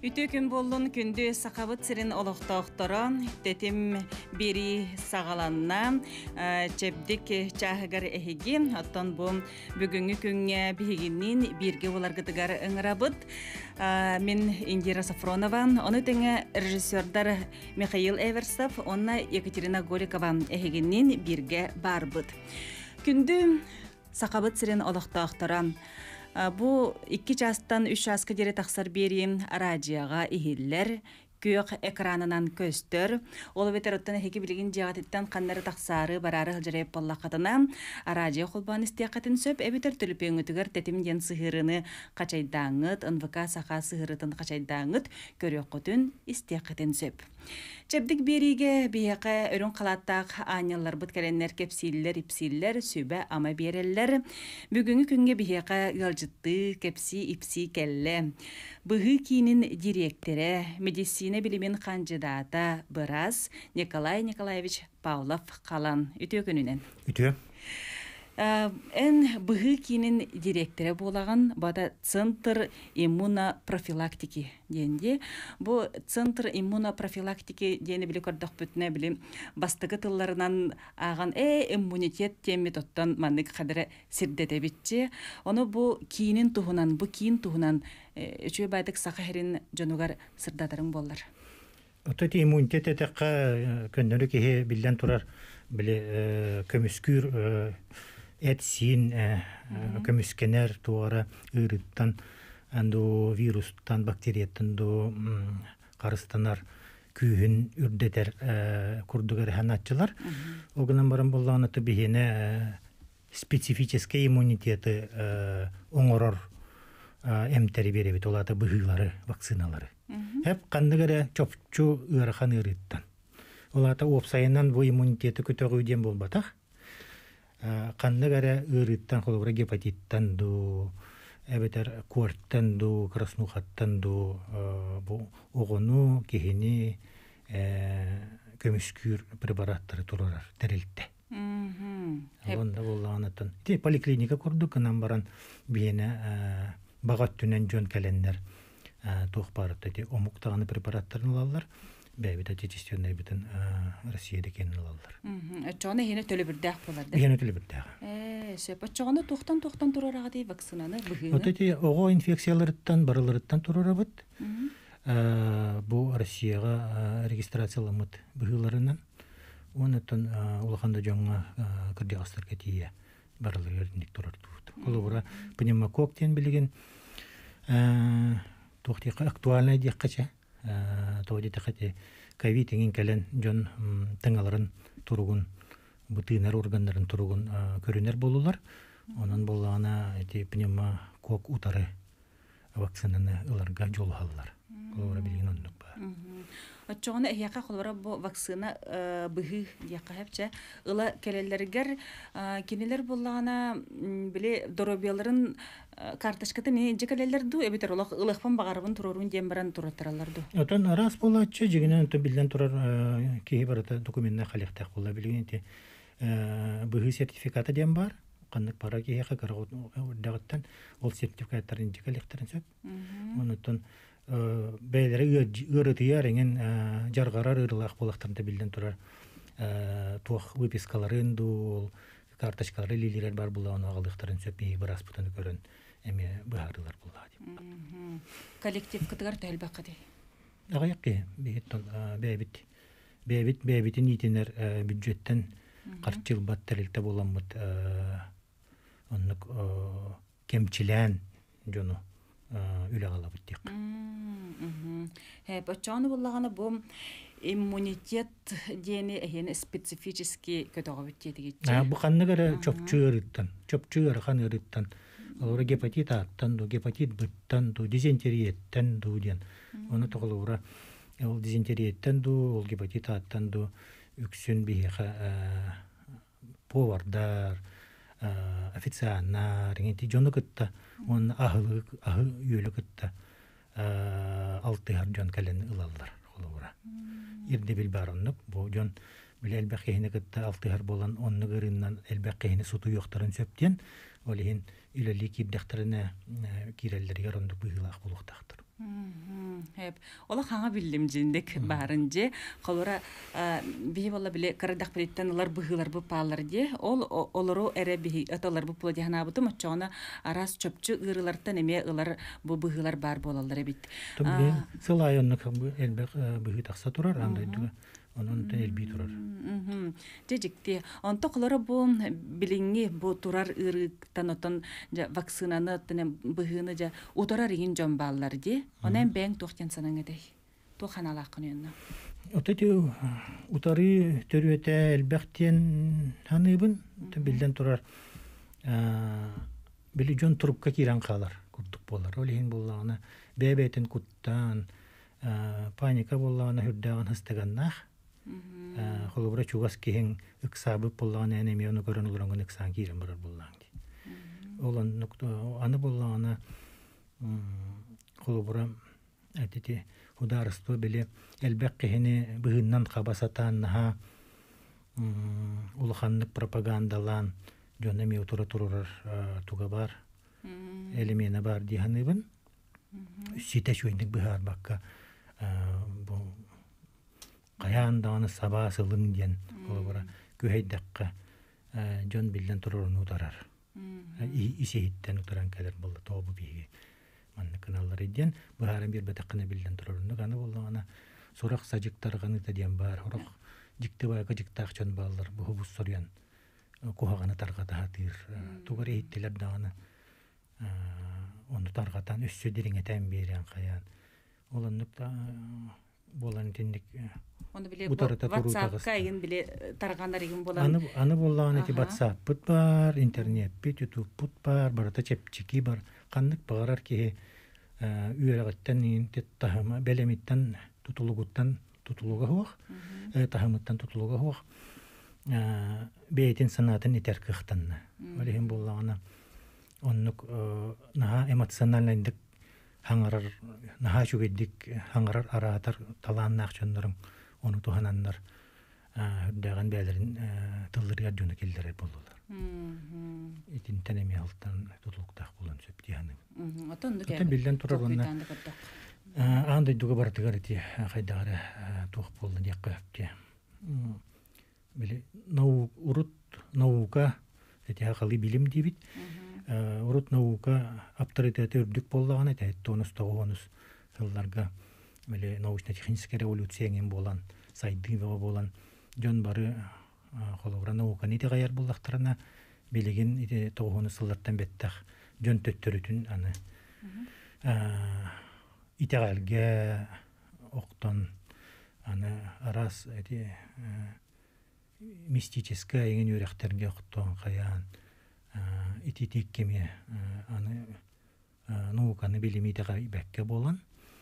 Үтө күн боллун күндү сакабыт сирин олохтоохторон тетим бери сагаланна чепдик чахыгар эхиги оттон бу бүгүнгү күнгө бигинин бирге буларгытыгар ыңырабыт. Мен Индира Сафронова, оны теңе режиссердар Михаил Эверстов, онна Екатерина Голикова эхигинин бирге барбыт. Күндү сакабыт сирин олохтоохторон Бу 2 частан 3 часка дере тақсар берим радиоға ихиллер, көк экранынан көстөр. Ол ветероттан хеки билигин жагатыттан қаннары тақсары барары хылжарайып боллақатына радио холбан истияқатын сөп әбетер төліпеңітігер тетим ден сығырыны қачайдаңыт, НВК сақа сығырытын қачайдаңыт көріоқытын истияқатын сөп. Чепдик бериге бияқа өрін қалаттақ анялар бұт кәленлер кепсиллер, ипсиллер, сөбә ама береллер. Бүгінгі күнге бияқа ғалжытты, кепси, ипси кәлі. Бұғы кейінің директоры, медицина білімен қанжидата Бырас Николай Николаевич Павлов қалан. Үтө күнінен? Үтө. Эн бұғы кейінің директоры болаған бада Центр иммунопрофилактики денде. Бұл Центр иммунопрофилактики дені білі көрдіқ бүтіне білі бастығы тылларынан аған иммунитет темет оттан маннық қадыры сирдете бітче. Оны бұл кейінің тұғынан, бұл кейін тұғынан үші байдық сақахерін жонуғар сырдатырың болар. Ототи иммунитет етеққа көндері кеге білден тұрар білі көміскүр Этсин көміскенер туара ырыттан, анду вирустан, бактерияттан ду қарыстанар күйін үрдетер күрдігер ханатчылар. Оғынан баран болғанаты бігені специфический иммунитеті оңырыр әмтәрі беребет, олады бұғылары, вакциналары. Әп қандығыры чопчу ұрыған ырыттан. Олады опсайынан бұл иммунитеті көтіғуден болбатақ. Қандығары ұрыттан қолыбыра гепатиттан ду, әбетер куарттан ду, краснухаттан ду, оғыну, кехені, көміскүр препараттары тұрарар, тәрелтті. Онда болағанаттан. Поликлиника көрдік, қынан баран бейіне бағат түнен жон кәлендер тоқпарытты. Омуқтағаны препараттарын алалар. Бәйбіт отечественный бітін Россияда кенін алалар. Өтчоғаны хені төлі бірдәқ боларды? Хені төлі бірдәқ. Сөп, өтчоғаны тоқтан тұрарға дей вакцинаны бұғыны? Өтеті оғы инфекцияларыттан, барыларыттан тұрарға бұд. Бұл Россияға регистрациялымыд бұғыларынан. Онытын олықанда жоңға кірдеғастар кәтейе барылар еріндік тұрар тұрды. Ол бұра пневмокок тен білген тоқтиқа актуальный дейк қача. Тоғыды тәқәте ковид еңін кәлін жон тыңаларын тұрғын, бұтынар органдарын тұрғын көрінер болулар. Онан болағына пневмокок утары вакцинаны ыларға жол қалылар. Олара білген ондық ба. Өтчоғаны әйяқа қолбара бұл вакцина бұғы яқа әпчә. Ұла кәлелергер кенелер болағына біле доробияларын карташкаты не жекәлелер ду, әбетер олақ ұлықпан бағарыбын тұрорын дем баран тұраттыралар ду. Отан рас болатшы, жегінен білден тұрар кейі барата документна қалиқтақ бола білген. Бұғы сертификаты дем бар. Қандық пара кейіға қарағыттан ол сертификаттарын жекәлектірін сөп. Онытын бәйлері ұрытыяр еңін жарғарар ұрылақ болақтарында білден тұрар туақ выпискаларын ду, карточкалары лилерер бар бұла оны ағалдықтарын сөп бейі бір аспытаны көрін әме бұғарылар бұла. Коллектив қытығар тәлбақы дей? Ағаяқ ке, бәйбетін етінер бюджеттен қарт жыл бат тәрелті боламыд онық кемчілән жону үлі ғала бұттек. Өтчоғаны болағаны бұл иммунитет дені әйені специфически көтіға бүттеді кетчі? Бұл қанығары чөпчі ұрыған ұрыттан. Олары гепатит аттан ду, гепатит бұттан ду, дизентериеттен ду ден. Оны тұғылы ұра дизентериеттен ду, ол гепатит аттан ду, үксін бейіға повардар, официаннар, жоны күтті, оның ағы үйелі күтті алтығар жон кәлені ұлалар. Ерде біл бар онық, бұл жон білі әлбәқ кейіні күтті алтығар болан онны ғырыннан әлбәқ кейіні сұту yoқтарын сөптен, олейін үләлі кейбдәқтіріне кейрелдерге ондық бұйылақ болуқтақтыр. Hep. Ola хаңа билимжиндик барынжы. Холора бии болла биле карадак билеттен олар быгылар бу паллар де. Ол олору эре бии аталар бу плодихана буту мачона арас чөпчү ырылартан эме ылар бу быгылар бар болалар бит. Tabii sılayonluk bu elbek bıhı taksa turar andaydı. Onun da elbi turar. Жежикти онто колора бу билинги бу турар ырыктан отон вакцинаны тene быгыны жа утарар ин жомбаллар ди. Онен бең тохтен санаңыдай. Тоханалакын өннө. Oteti utarı törüete elbekten hanıbın bilden turar. Bili jon turupka kiran kalar kurduk bolar. Olehin bollağına bebetin kuttan panika bollağına hürdağın hıstagannah. Холобра чугас киһин ыксабы боллаган энеми оны көрөн улуранган ыксан кирен барар боллаң ди. Олон нукта аны боллагана холобра этити хударысты биле элбек киһини быһыннан кабасатан наха улаханнык пропагандалан жоннами утура турар туга бар. Элемена бар диханыбын. Сите шуйник быһар бакка бу Каян даны саба сылын ден олбара көйдәккә жон билдән турырын утарар. Исеһиттән утаран калар булды тобу биге. Манны каналлар идән бары бер бәтәкне билдән турырын ганы булганы сурак саҗыктар ганы дигән бар. Урак җикте бая җиктак чон баллар бу бу сорян. Кухаганы таргата хатыр. Тугары иттеләр даны. Оны таргатан өссө дириңе тәм берән каян. Оланныкта болан тендик Onu bile WhatsApp'ka yin bile targanlar yin bolan. Anı bollan eti WhatsApp put bar, internet put, YouTube put bar, barata çepçiki bar. Kanlık bağırar ki üyereğitten yin tahıma belemitten tutuluğa hoğ. Tahımıttan tutuluğa hoğ. Beytin sanatın iter kıhtanna. Öyleyim bollana onluk naha emosyonallendik hangarar naha şügedik hangarar aratar talan nakçanlarım onu tuhananlar dağın beylerin tılları jonu keldirer boldular. Etin tenemi alttan tutulukta bulan söp diyanı. Atan bilden turar onna. Anda duga bartıgar eti haydara tuğ boldu diye. Bile nauka eti haqali bilim dibit. Urut nauka авторитети үрдүк боллаган эте тонус тогонус сылларга меле научно-техническая революцияң болан сайдыва болан жон бары холовра наука нити гаяр буллактарына билеген ите тогонус сыллардан беттах жон төттөрүтүн аны итегалге октон аны арас эти мистическая еген үректерге октон каян ититик кеме аны науканы билимидега ибекке болан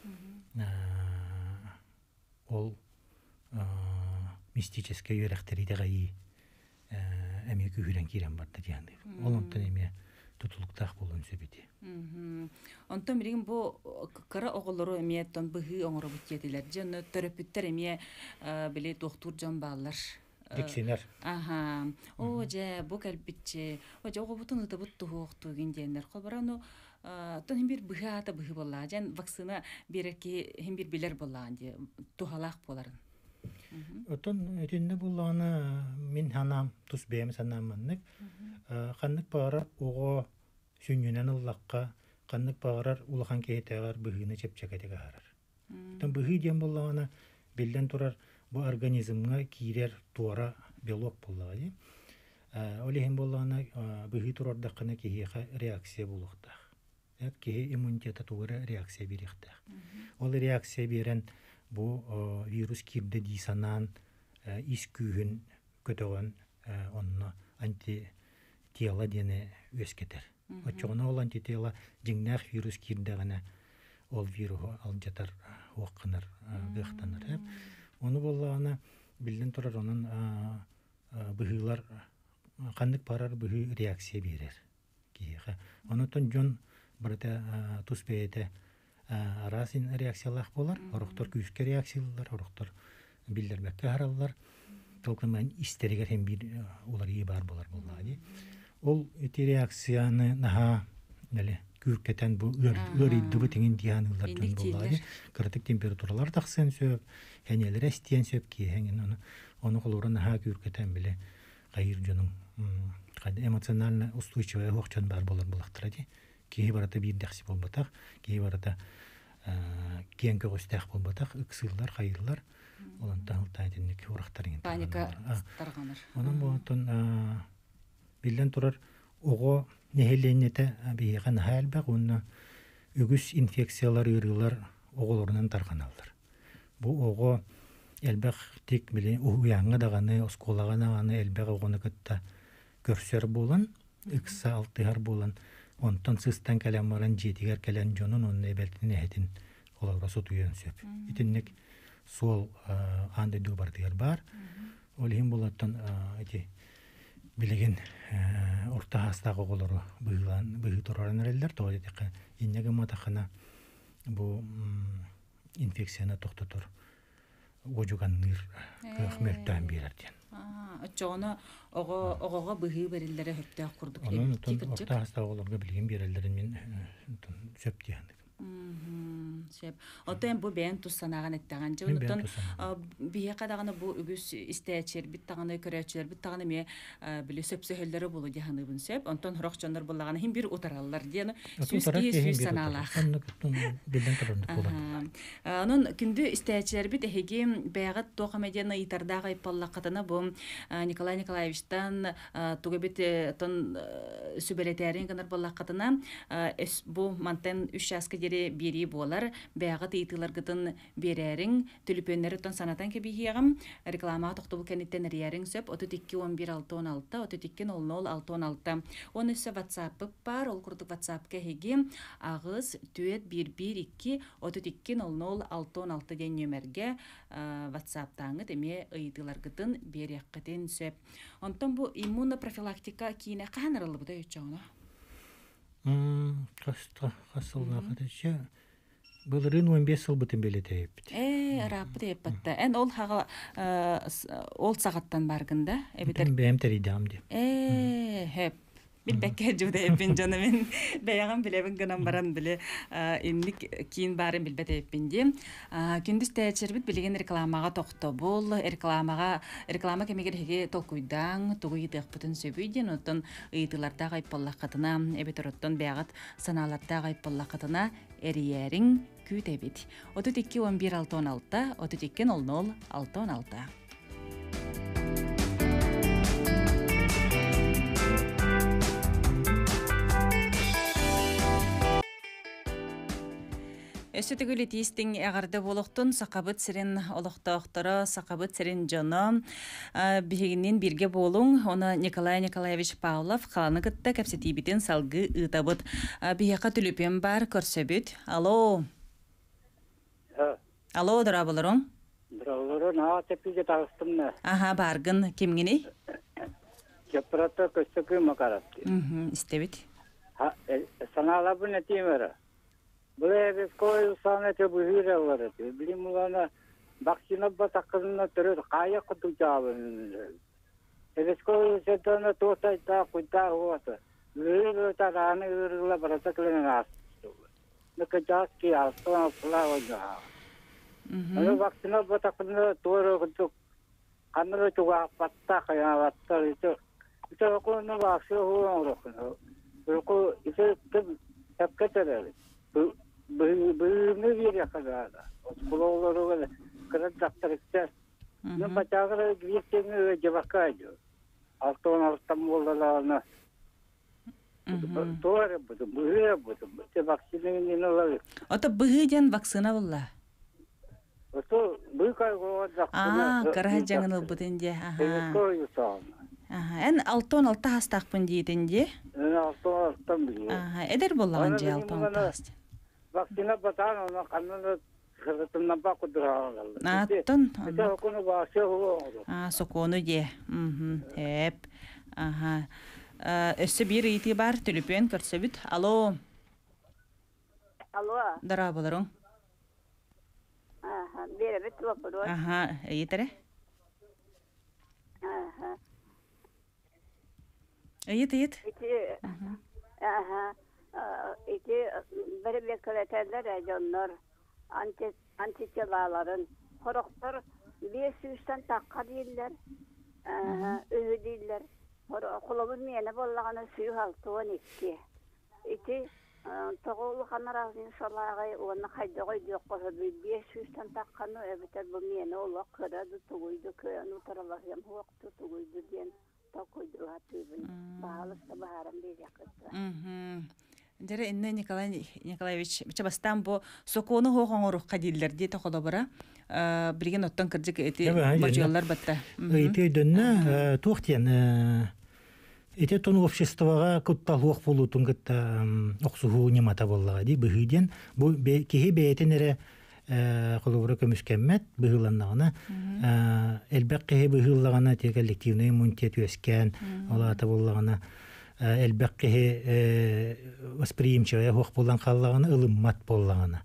ол мистический үректеридега и эми күрен кирен барды дияны олонтон эми тутулуктак болон сөбити онтон билген бу кара оголору эмиеттон быгы оңоро бутетилер жана төрөпүттер эми биле доктор жон баалар Diksinler. Aha. O je bu kalbitçe. O je o butunu da buttu hoqtu gindenler. Kolbarano ton hem bir bıhata bıhı bolla. Jan vaksina bireki hem bir biler bolla andi. Tuhalaq boların. Oton etinde bollana min hanam tus beyem sanammanlık. Qanlık bağırar oğo sünnünen Allahqa qanlık bağırar ulahan keyteğar bıhını çepçeketege harar. Ton bıhı diyen bollana bilden turar bu organizmga kirer tuara belok bolladı. Olehen bollana bıhı turarda qana ki reaksiya bulukta. Hep ki immuniteta tuara reaksiya birikta. Ol reaksiya biren bu virüs kirde disanan iskühün kötüğün onunla anti tiyala dene ösketer. Oçoğuna ol anti tiyala jingnak virüs kirde gana ol virüsü aljatar hoqqanar gıhtanır hep. Onu bollağına bilden turar onun bıhılar kanlık parar bıhı reaksiya verir. Onu ton jon burada tuspeyete arasin reaksiyalar bolar. Oruktor küçük reaksiyalar, oruktor bilder bekke harallar. Tolkaman isteriger hem bir ular iyi bar bolar bolladı. Ol eti reaksiyanı naha nele күркетен бу ырыйдыбы теңин диянылардан буллар. Кратик температуралар тахсын сөп, хенелер эстен сөп ки хенген оны колорун ха күркетен биле гайыр жонун эмоционально устойчивый хохчан бар болар булактыр ди. Ки барата бир дәхси болбатак, ки барата кенге гостах болбатак, ыксылдар, хайырлар. Олан таңылтайдынник урактарын. Паника тарганыр. Онун бутун билен турар ого нехеленете бийган халбак уна үгүс инфекциялар үрүлөр оголорунан тарганалар. Бу ого элбек тик биле уянга даганы осколаганы элбек огону кытта көрсөр болан, ыкса алтыгар болан, онтон сыстан каламаран жетигер калан жонун онны эбелтин эхетин олорго сутуян сөп. Итинник сол анды дубардыгар бар. Олим болаттан эти билеген орта хастагы оголору быгы тураран эрелдер тоодет иннеге матахана бу инфекцияны токтотор ожуганныр көхмөртөн берерден. Чоно ого быгы берилдере хөптө курдук. Анан орта хастагы оголорго билген берелдерин мен сөп дияндык. Шеп. Отен бу бен туссанаган эттеген жон отон бие кадаганы бу үгүс истечер бит таганы көрөчүлөр бит таганы ме биле сөпсөһөллөрү болу диханыбын сөп. Онтон хорокчонор буллаганы хим бир утараллар диен сүз саналах. Анын күндү истечер бит эги бягат токамедияны итардага ипаллакатына бу Николай Николаевичтан тугабит тон сүбелетерин канар буллакатына бу мантен 3 яска бери болар бягат итылар гытын берерин төлөпөннөрүтөн санатан кебиягам реклама токтобул кенеттен риярин сөп 321116 320016 оны сө WhatsApp бар ол курдук WhatsApp кеги агыз төет 112 320016 ден нөмерге WhatsApp-таңы деме итылар гытын береккетен сөп онтон бу иммунопрофилактика кийине канарылы буда өчөңө Кастылна кадача былырын 15 жыл бутын белетейп. Рапы деп батта. Эн ол хага ол сагаттан баргында. Бутын бем теридам деп. Хеп. Бил бекке жуде эпин жана мен баяган билебин гынан баран биле инник кийин барын билбет эпинди. Күндүз тәчербит билеген рекламага токтобул, реклама кемегерге толкуйдан, тугуйдык бутун сөбүйден отон ыйтыларда гайпаллакатына, эбетороттон баягат саналарда гайпаллакатына эриерин күтебит. 321116 320016. Өсөтөгүлі тиістің әғарды болуқтың сақабыт сірін олықтауқтары, сақабыт сірін жоны бігінен бірге болуң. Оны Николай Николаевич Павлов қаланы күтті кәпсетейбітін салғы ұтабыт. Бігеқа түліпен бар көрсөбіт. Алло. Алло, дұра болырың? Дұра болырың, тепіге тағыстым. Барғын кемгені? Кепіраты көстігі мақарат. Істебіт. Саналабын әтеймері. Бұл әбіз қой ұсаны әте бұхыр алар әте. Білім ұланы бақсина батаққызына түрі қайы құтық жабын. Әбіз қой ұсатаны тоқтайта құйта ұғаты. Бұхыр өтар аны үргіла барата кілінің асты. Нүкі жас ки астын асыла өңі. Аны бақсина батаққызына торы құтық. Қаныры чуға апатта қаян аттар. Үті оқуыны бақсы ұғын ұрықын. Үрқы үті әпкетер әлі. Бұйымы бере қағады. Құлаулары қырат жақтырықтар. Мен бачағыры квертеңі жабаққа айды. Алтын болдаларына. Туары бұды, бұғы бұды. Бұды вакцинайын олары. Ота бұғыден вакцина болла? Ота бұғай қоғад вакцина. Қарға жаңын бұдынде. Көй ұсауына. Ән 6-16 хастақпын дейдінде? Ән 6-16 біле. Эдер боллаған же 6-16 хаст? Вакцина батан, оны қанына қырғытымнан ба құдыра. Аттын? Әте оқыны басы ұлы. Сокону де. Әп. Өсі бір үйті бар, түліпен көрсөбіт. Алло. Алло. Дара болырың? Бері біт лопыру. Үйетірі? Үйет. İki bir bekleterler onlar antitelaların horoktor bir süsten takka değiller. Öğü değiller. Kulubun miyene bollağına suyu haltı 12. İki toğulu kanar ağzı inşallah onu kaydı koydu yok koydu. Bir süsten takkanı öbüter bu miyene ola kıradı tuğuydu köyünü tarafıyam huaktu tuğuydu diyen toğuydu hatibin. Bağlısta baharım bir yakıttı. Дәрі инне Николай Николаевич Чабастан бу соконы хоғоңоруқ қадиллер дей тоқылы бұра. Білген оттан кірдік әті бачуялар батта. Эти дөнне туқтен эти тон обществоға көттал оқ болу тунгытта оқсуғу немата боллаға дей бұхиден. Бұл кеге бәйтенері қолыбыры көміскәммет бұхыланнағына. Әлбәқ кеге бұхыллағына те коллективный иммунитет өскен олата боллағына. Әлбәккеһе восприимчивая хук булган халлагына ылыммат булганы.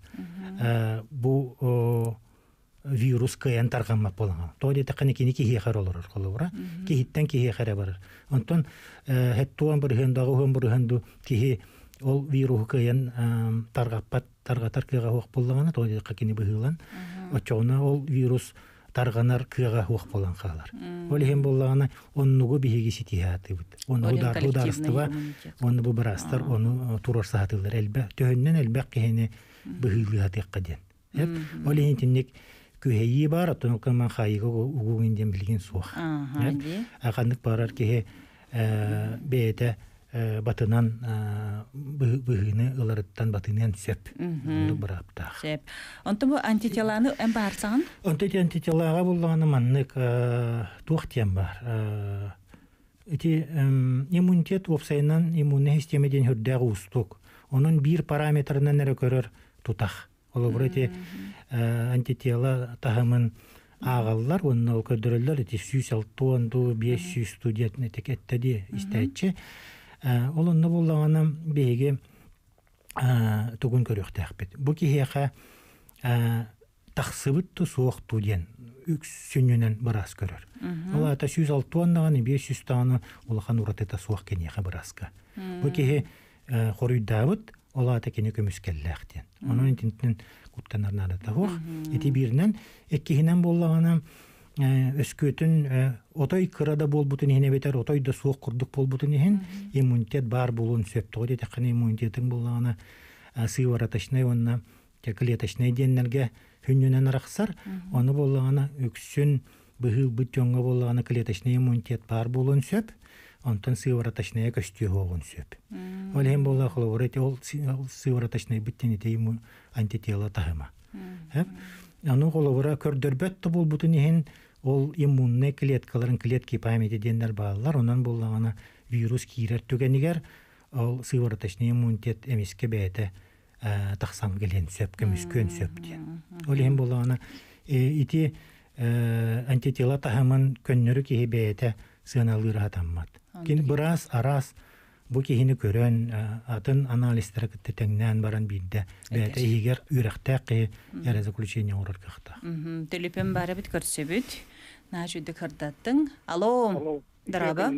Бу вирус кыян тарганмак булган. Тоди таканы киники хихар олор колора. Кихиттен кихихара бар. Онтон хеттуан бер хендагы хом бер хенду кихи ол вирус кыян таргаппат таргатар кыга хук булганы тоди кини быгылан. Очоуна ол вирус тарганар кыга хук булган халар. Ол хем булганы оннугу биһиги ситиһаты бит. Onu darıstı onu bu barastır, onu turor saatılır elbə. Töhündən elbək kehini bıhıllığa teqqadен. Öyle hintinlik küheyi var, atınılkan man xayıqa uğuğundan bilgin soğuk. Aqanlık barar kehe beyete batınan bıhını ılarıttan batınan söp. Onu bıraptaq. Söp. Ondan bu antitelanı en bağırsan? Antitelağa bullağını manlık tuğtiyan var. Эти иммунитет опсайнан иммунный системаден хүрдәг устук. Onun bir parametrынан нәре көрөр тутах. Ол бирәте антитела тахымын агаллар, онны ол көдөрөллөр, эти 106 500 студент нетекеттеди истәче. Ол онны буллаганы беге тугун көрөктәк бит. Бу кихеха тахсыбыт суык туден үксүнүнөн барас көрөр. Ола та 106 тоннаганы 500 тонна улахан уратета суак кенеха бараска. Бу кеhe хорүйдабыт ола та кене көмүскеллектен. Онун интинтен куттанарнада та хох. Эти бирнен эккихинен боллаганы өскөтүн отой кырада болбутун хене бетер отойда суак курдук болбутун хен иммунитет бар болун сөптөгө де таканы иммунитетин боллаганы сыйваратачнай онна клеточный деннерге хүннүнен араксар, оны боллаганы өксүн быһыл бүтөңгө боллаганы клеточный иммунитет бар болун сөп, онтон сыйваратачная көстү хогун сөп. Ол хем болла холорет ол сыйваратачный бүттенете антитела тахыма. Аны холора көрдөрбөт бол бутун хен ол иммунный клеткаларын клетки памяти деннер баалар, онан боллаганы вирус кирер түгенигер, ол сыйваратачный иммунитет эмиске бәйте тахсан келен сөп, көмүскөн сөп ден. Ол хем боллаганы ити антитела тахымын көннөрү кеһи бәйте сыналыр атаммат. Кин бираз арас бу кеһини көрөн атын анализдер кеттеңнән баран бидде бәйте егер үрәхтәк яра заключение урар кахта. Телефон бары бит көрсөбүт. Нажуды кырдаттың. Алло. Дараба.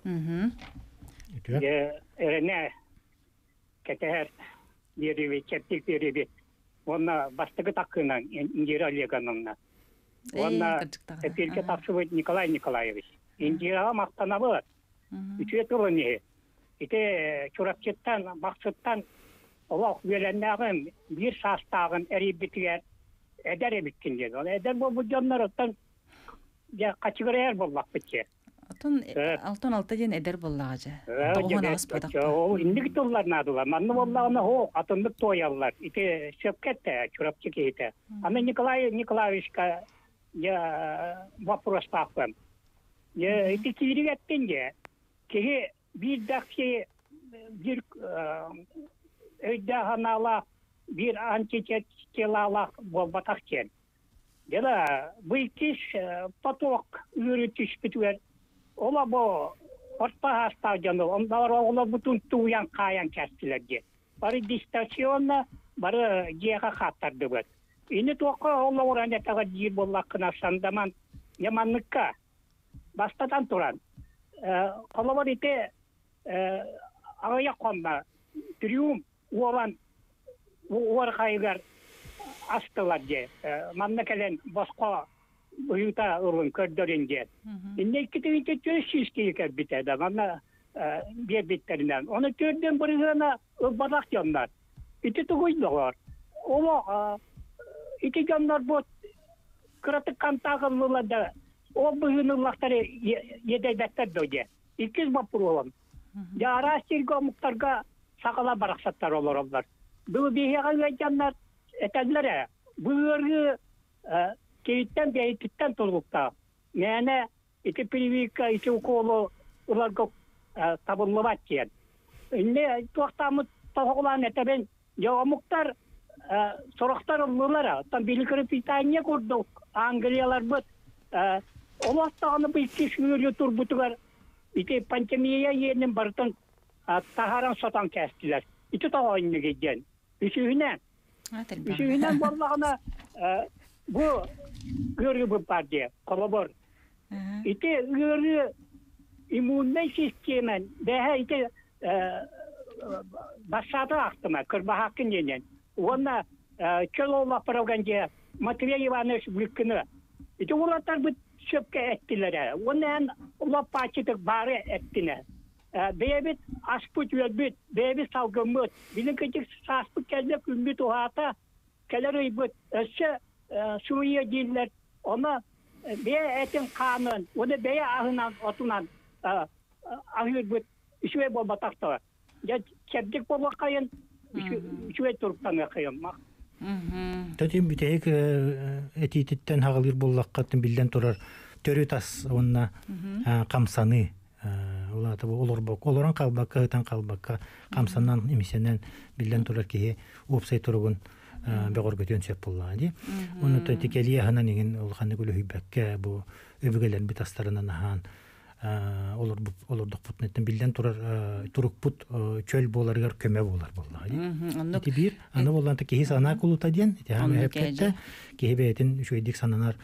Эрене кетер Дереве, кептик дереве. Онна бастығы таққынан, Индира Олеговна. Онна эпирке тақшывает Николай Николаевич. Индираға мақтана болады. Үтіет ұлыне. Ите чурапчеттан, мақсыттан, олақ веленнағын, бір састағын әребітігер, әдер әбіткен деді. Әдер бұл жонлар оттан қачығырайар боллақ бітсе. Алтын алты ден әдер боллағажа. Ол индік толлар надылар. Манны боллағына хоқ, атындық тоялар. Ите сөпкетті, чурапчы кейті. Аны Николай Николаевичка вопрос тақпын. Ите кирик әттен де, кеге bir dakika bir öydağanala bir antiçelala batakçen. Dela bu ikiş patok yürütüş bitiyor. Ola bu orta hasta canı. Onlar ola bütün tuyan kayan kestilerdi. Bari distasyonla bari ciğe katardı bu. İni toka ola oranda taga ciğer bollakına sandaman yamanlıkka. Bastadan turan. Kalabar ite ağaya konma. Trium olan uarkaygar astılar diye. Manna kelen başka uyuta urun kördörünce. İnne kitibinde çözsüz kiyker bitedi. Manna bir bitlerinden. Onu gördüm buraya badak yanlar. İti tuğuydular. Ola iki yanlar bu kıratık kantağınlılar da o bugünlükleri yedekler böyle. İkiz vapur olan. Yara sirga muhtarga sakala baraksatlar olur onlar. Bu bihiyagan canlar etenlere bu örgü keyitten beytitten turlukta. Yani iki privika, iki okulu ularga tabunlavat diyen. Ne tuaktamı toğulan eteben ya muhtar soraktar olurlara. Tam bilikleri pitaniye kurduk. Angliyalar bu. Olastağını bu iki şüyürlü turbutular. İki pandemiye yerinin barıtan taharan satan kestiler. İki tağayını giden. Üçüğüne vallahına bu görü bu partiye kolabor. İki görü immunne sistemen daha iki başladı aktıma kırba hakkın yenen. Ona çöloğla programcıya Matvey Ivanoviç Bülkünü. İki ulatlar bu şöpke ettiler. Onun ulap paçıtık bari ettiler. Beyabit asput yölbüt, beyabit salgımıt. Bilin küçük sasput kellik ümbüt ohata. Keler üybüt. Össe Suriye diller. Ona beye etin kanun. Onu beye ahınan, otunan ahır büt. İşve bol batakta. Ya çepdik bol bakayın. İşve turptan bakayın. Tadim biteyik etititten hağılır bollaqатын bilden turar. Törü tas onna kamsanı. Ola tabi oloran kalbakka, hıtan kalbakka, kamsandan emisenden bilden turar ki opsay turugun beğor götüyen söp bolla. Onu da tikeliye hanan egin olğanı gülü hüybekke bu öbügeler bitaslarından ahan olurduk putnetten bilden turar turuk put çöl bolarıgar köme bolar bolla. Iti bir, ana bollanta kehi sana kuluta diyen, iti hami hepkette kehi beyetin şu edik sananar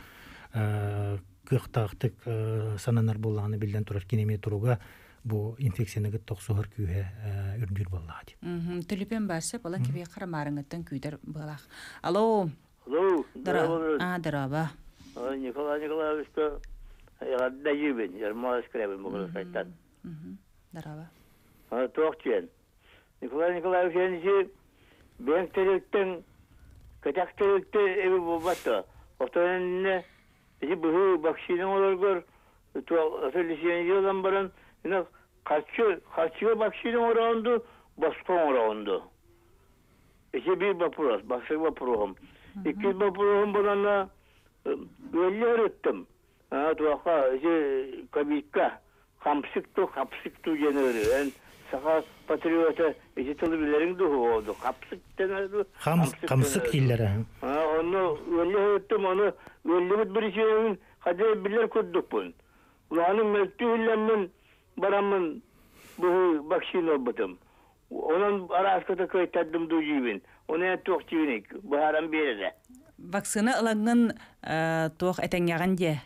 kıhtaqtık sananar bollağını bilden turar kinemi turuga bu infeksiyonu gıttoq suhar kühe ürndür bolladı. Tülüpen barsa bola kebe qaramarıngıttan küydür bolaq. Alo. Alo. Daraba. Nikolay işte da yibin, yarma skrebin bu saytan. Daraba. Toqçen. Nikolay kendisi benktelikten kataktelikte evi bobatta. Otoyenne bu vaksinin olurgur. Söyleşen yıldan baran yine kaçı vaksinin orandı, başka orandı. İşte bir vapuros, başka vapurom. İki vapurom bana böyle öğrettim. Tuaka kabika kapsıktı generi. En saka patriota eşitlilerin de oldu. Kapsık denirdi. Kamsık illere. Onu öyle öğrettim, onu öyle bir şeyin hadi bilir kurduk bun. Ulanın mektühüllemmin baramın bu vaksin olmadım. Onun araskata kayıttadım duyuyubin. Onu en toğçuyunik. Bu haram bir yere. Vaksını alangın toğ etengeğen diye.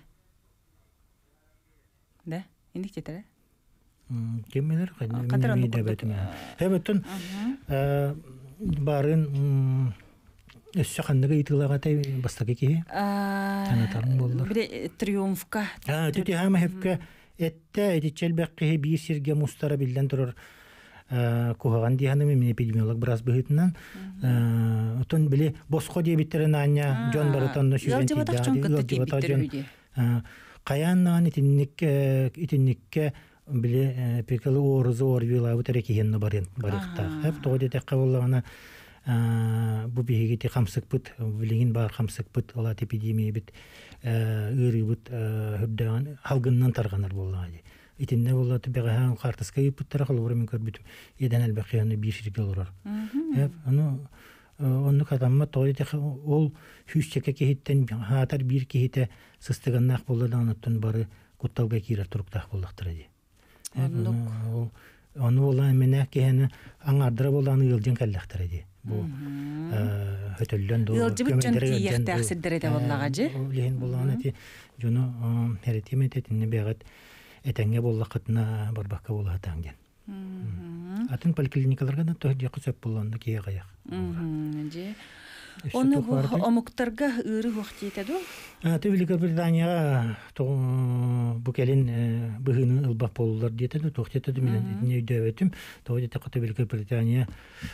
De, indik jetere. Kim bilir? Kadar debetim. Hebetun barın şakanlığı itılağatay bastaki ki. Tanıtarım bollar. Bir de triumfka. Tüti hama hepke ette edicel bekki bir sirge mustara bilden durur. Kuhagan diye hanım epidemiolog biraz büyütünden. Otun bile bosko diye bitiren anya John Barutan'la şüzenti idi. Kayannan itinnikke bile pekali oruzu orvila bu tereki henno barıqta. Hep toğde teqavallana bu bihigiti kamsık put bilingin bar kamsık put ola epidemiya bit ıri bit hüddan halgından targanar bolladı. İtinne bolladı beğen kartaska yıpıt tarakal uğramin körbütüm. Eden elbeqiyani bir şirkte olur. Hep onu kadamma toğde teqa ol hüsçeke kehitten hatar bir kehite sıstıgannak bolladı anıttın barı kuttalga kirer turuktaq bollaqtır edi. Onu olan emine keheni anardıra bollanı yılcın kallaqtır edi. Bu hötölden do yılcı bütçen tiyek taqsiddere de bollağacı. Lehin bollanı eti jonu heretimet etinne beğat etenge bollaqatına barbaqqa bollaqatan gen. атын поликлиникаларга да тохи кусап булганда кие гаяк. Же. Оны бу омуктарга ыры вактыйта ду? Ты Великобританияга бу келин быгыны ылбак болулар диете да тохтета да мен не дөбөтүм. Тоде та Великобритания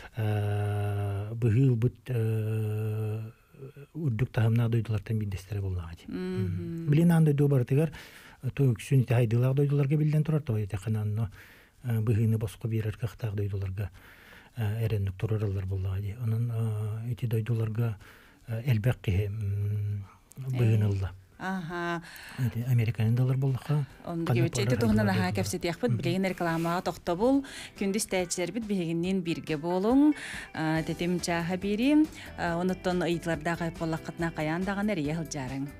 быгыл бут удук таамна дойдулардан бидестер болнагы. Билен анда ду бартыгар то күсүн тайдылар дойдуларга билден турар тоде кананно быгыны боско бирер кахтаг дойдуларга эренник турарлар боллагы. Анын эти дойдуларга элбекки быгынылла. Аха. Американын доллар боллаха. Онда кебечейте тухнан аха кепсетияхпыт билеген рекламага тохтобул. Күндүз тәҗрибет бигеннен бирге болуң. Тетем чаха бери. Онуттан ыйтларда кайып боллакытна каяндаган эре ялжарың.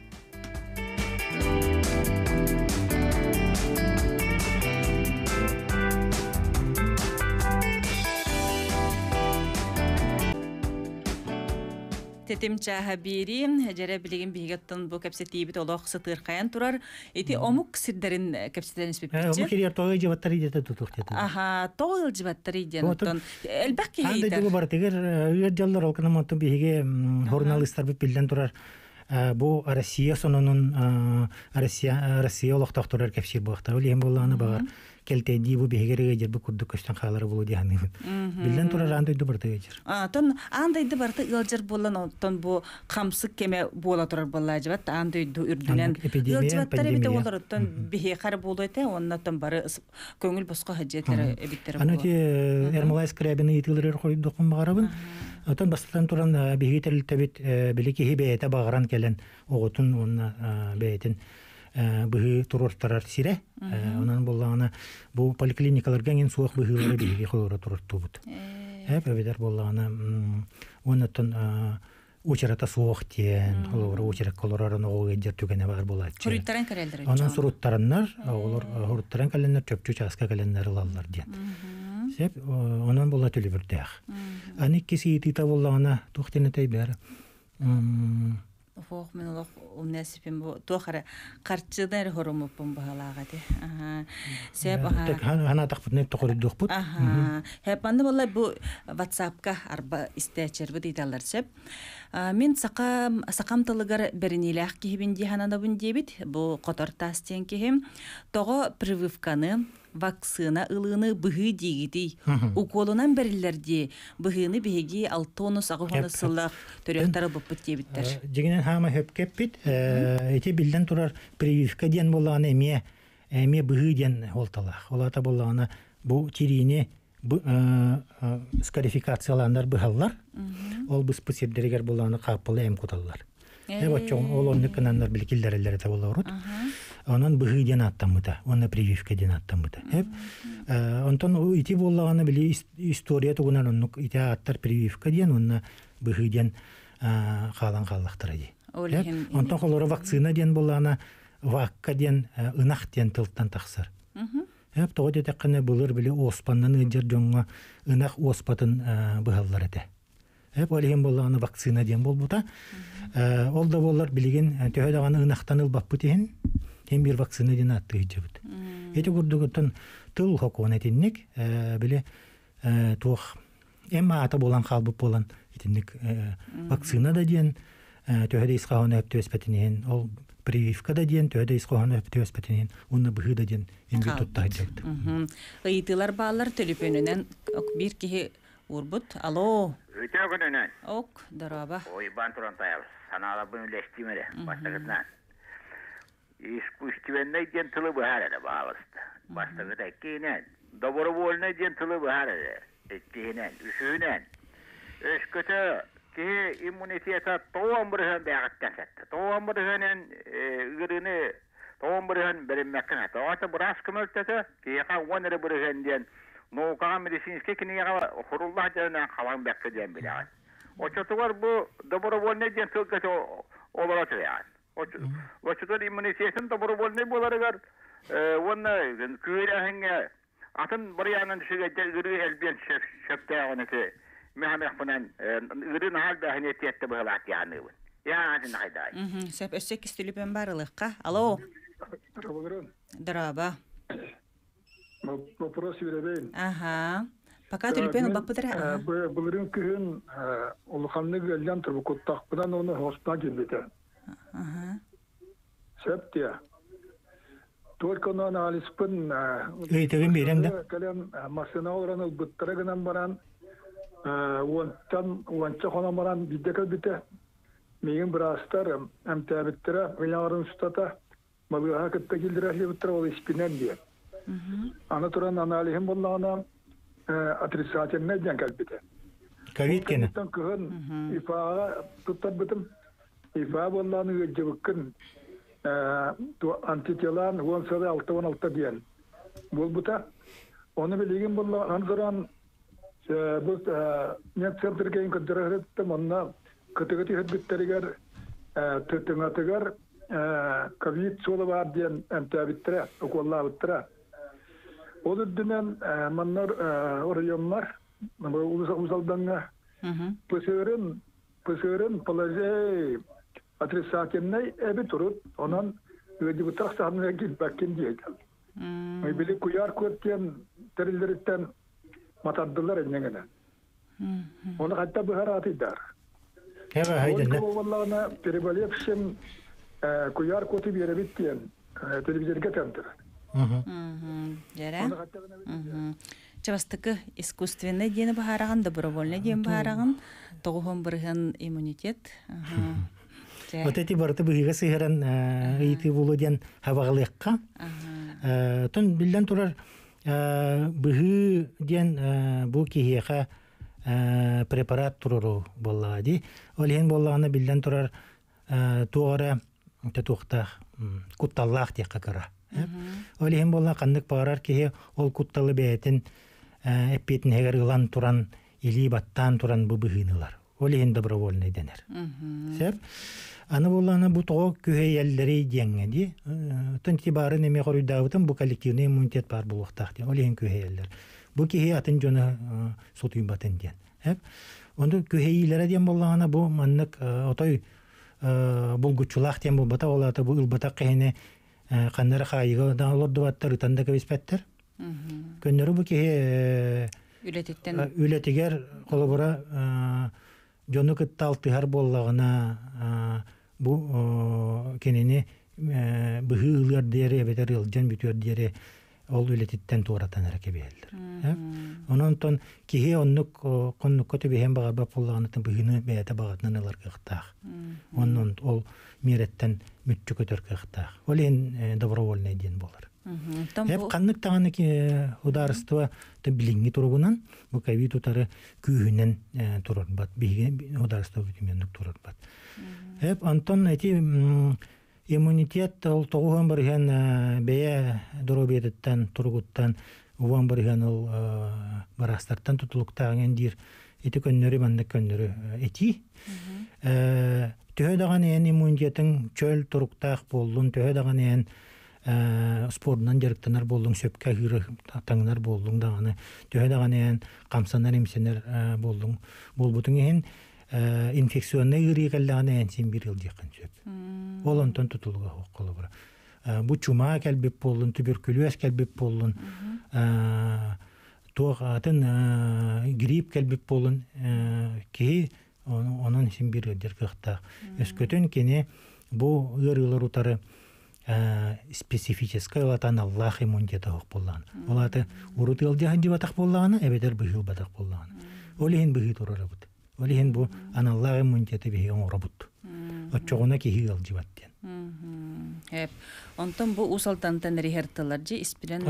Тетим чаха бери, жара билеген бигеттен бу кепсетибит олох сытыр каян турар. Эти омук сиддерин кепсетен испепче. Омук кирер той жабаттар идете тутуктет. Аха, той жабаттар иден. Элбекки хейтер. хейтер. Анда дегу бар тегер жаллар олкана монту биге журналисттар билден турар. Бу Россия сонунун Россия олохтоктурар кепсир буактар. Олем болганы багар. Келте дибу бигереге жер бу курдук көстөн калары болу дияны. Билден турар андай бар тегер. Тон андай барты ылжыр болан тон бу камсык кеме бола турар болла жабат андай үрдүнен ылжыбаттар бите олар тон бихе кар болу эте оннан бары көңүл боско хаҗетлер эбиттер болу. Анати Эрмолайс крабины итилер койдук багарабын. Отон бастан туран бигител табит билеки хибете багаран келен оготун онна бейтин быгы туруртарар сире. Онан боллагана бу поликлиникаларга ген суак быгылары биги колора туруртубут. Эбедер боллагана оннан учарата суак тен, олор учарак колорарын ого жер түгене бар болат. Хуруттаран карелдер. Онан суруттараннар, олор хуруттаран каленнер чөпчү часка каленнер алалар ден. Сеп онан болла төлү бирдэх. Аны кеси итита боллагана тухтене тайбер. Фох мен олох уннасипин бу тохара карчыдар хоромуппун багалагати. Сеп Так хана тахпытны тохордук бут. Хепанды болла бу WhatsApp-ка арба истечерби дейталар сеп. Мен сакам тылыгар беринилах кибин диханада бун дебит. Бу котор тастен кихим того прививканы вакцина ылыны быгы дигити. Уколунан берилерди быгыны биги 6 тонус агыганы сыллак төрөктөрө буппут дебиттер. Жигинен хама хөп кеппит. Эти билден турар прививка ден боллаганы эме быгы ден олталах. Олата боллаганы бу тирине скарификацияландар быгаллар. Ол бу способдергер боллаганы капылы эм куталлар. Вот ол онны канандар билкиллерлер та болорут. Онан быгы ден аттамыта, онна прививка ден аттамыта. Онтон ити боллаганы били история тугунан оннук ити аттар прививка ден, онна быгы ден калан каллактыра ди. Онтон колора вакцина ден боллаганы вакка ден ынак ден тылттан таксыр. Тоде такканы булыр били оспаннан ыжыр жоңга ынак оспатын быгаллар эте. Олеген боллаганы вакцина ден болбута. Ол да болар билеген төһөдөганы ынактан ылбаппыт ehen. Hem bir vaksini dene attı hicabıt. Eti gurdugutan tıl hokon etinnik bile tuğ emma ata bolan kalbıp bolan etinnik vaksina da diyen töhede iskahana öptü espetiniyen ol прививка да диен төһөдө искоһаны өптү өспетинин уны быһы да диен эмби туттайт. Ыйтылар баалар төлөпөнүнөн бир кихи урбут. Алло. Өтөгөнүнөн. Ок, дараба. Ой, бантуран таял. Санала бүнлештимере. Баштагытнан. Искусственный ден тылы баһарада баалысты. Баштагыта кейнен. Добровольный ден тылы баһарада. Эттинен, үсүнен. Өскөтө ки иммунитета тоон бирген бягыттан сатты. Тоон биргенен гырыны тоон бирген беренмеккен ата. Ата брас кымылтата кийка вонere бирген ден. Наука медицинский кинега хуруллах жана калан бекке ден билген. Очотугар бу добровольный ден тылгыты олорот яан. Очотугар иммунитетин добровольный боларыгар онна күрәһеңе атын бер янын шиге гыры элбен шептәгөнеке. Мехамех фунан гырын халда ханететте булат яны. Я атын хайдай. Сеп эсек истилипен барылыкка. Алло. Драба. Вопрос веребейн. Ага. Пока түлпен баппыдыра. Бұлырын күхін ұлықанны гөлден тұрбы құттақпыдан оны хоспына келбеті. Сәптия. Только он анализпын Өйтігін берем да. Кәлем машина оларын ұлбыттары гынан баран уанча қона баран биддекіл біті. Меген бір астар әмтәбіттірі милағарын ұстата малыға кітті келдірі әхлебіттірі ол испинен бе. Аны тұран анализім болағына отрицательный ден кәлбіті. Ковид кені. Күхін ифаға тұттар бітім. Ифа болағаны өджебіккін антителан 16 ден. Бұл бұта. Оны білеген болағын тұран бұл мен центргейін күдірі әреттім. Онына күтігіті хүдбіттерігер түттіңатығар ковид солы бар ден әмтәбіттірі, оқолла біттірі. Ол үддінен маннар районлар, ұзалданға пөсөрін положей отрицательный әбі тұрып, онан өді бұтақ сағынға келбәккен дейді. Білі күяр көрттен, тәрілдеріттен матардылар әнеңіне. Оны қатта бұхар атыдар. Ол болағына переболевшін күяр көті беребіттен телевизорға тәмдір. Жара. Чабастыкы искусственный дені бағараған, добровольный дені бағараған, тоғуын бірген иммунитет. Вот эти барыты бұғыға сыйыран үйті болу ден хавағылыққа. Тон білден тұрар бұғы ден бұл кейеға препарат тұрыру болады. Ол ең болағына білден тұрар туғара тұқтақ құтталлақ дек қақыра. Ол ең болағына қандық бағарар кейе ол құтталы бәйтін әппетін әгер ұлан тұран или баттан тұран бұғынылар. Ол ең добровольный денер. Сәп? Аны болағына бұл тоғы көй әлдері деңгеді. Төнті бары неме қорыйдауытын бұл коллективный иммунитет бар бұл ұқтақ. Ол ең көй әлдер. Бұл кейі атын жоны сұтый батын ден. Онды көйейлері ден болағына бұл маннық отой бұл күтчулақ ден бұл бата олаты бұл ұлбатақ қайыны қандары қайығы да олырды баттар ұтанда көбеспәттір. Көннері бұл кейі үлетігер қолы бұра жоны күтті алтығар болағына бұл кенені бұғы ұлғар дейірі әбетер ұлжан бүтер дейірі ол үлетіттен туғыраттан әрәке бейелдір. Онын тон кейі оннық қоннық көті бейен бағар бап болағанытын бұғыны бәйәті бағатынан ұлар қықтақ. Онын ол мереттен мүтчі көтір қықтақ. Ол ең добровольный ден болар. Әп қаннық тағаны ұдарыстыва біліңгі тұрғынан бұл кәвид ұтары күйінен тұрыр бат. Бейге ұдарыстыва бүтіменлік тұрыр бат. Әп антон әті иммунитет ол тоғуған бірген бәйе дұробедеттен, тұрғыттан, ұван бірген ол барастарттан тұтылықтағын дир. Әті көннері, бандық көннері әті. Төхедаған әйін иммунитетін чөл тұрықтақ болдың, төхедаған әйін спорынан жарықтанар болдың, сөпке ғыры таңынар болдың дағаны, төхедаған әйін қамсанар емсенер болдың. Бол бұтың әйін инфекционный ғыры кәлдіған әйін сен бір ел жақын сөп. Ол онтан тұтылыға қоққылы бұра. Бұ чума кәлбеп болдың, туберкулез кәлбеп болдың, туғатын грип кәлбеп болдың, кей onun için bir öder kıhta. Öskötün kene bu ırılar utarı spesifическая латан Аллах иммунитета хок боллан. Олаты урут ылдяхан диватах болланы, эбедер быхыл батах болланы. Олиһин быхы турара бут. Олиһин бу аналлах иммунитети бихи оңра бут. Отчогуна кихи ылдиваттен. Онтон бу усалтантан рихерталар же испирен.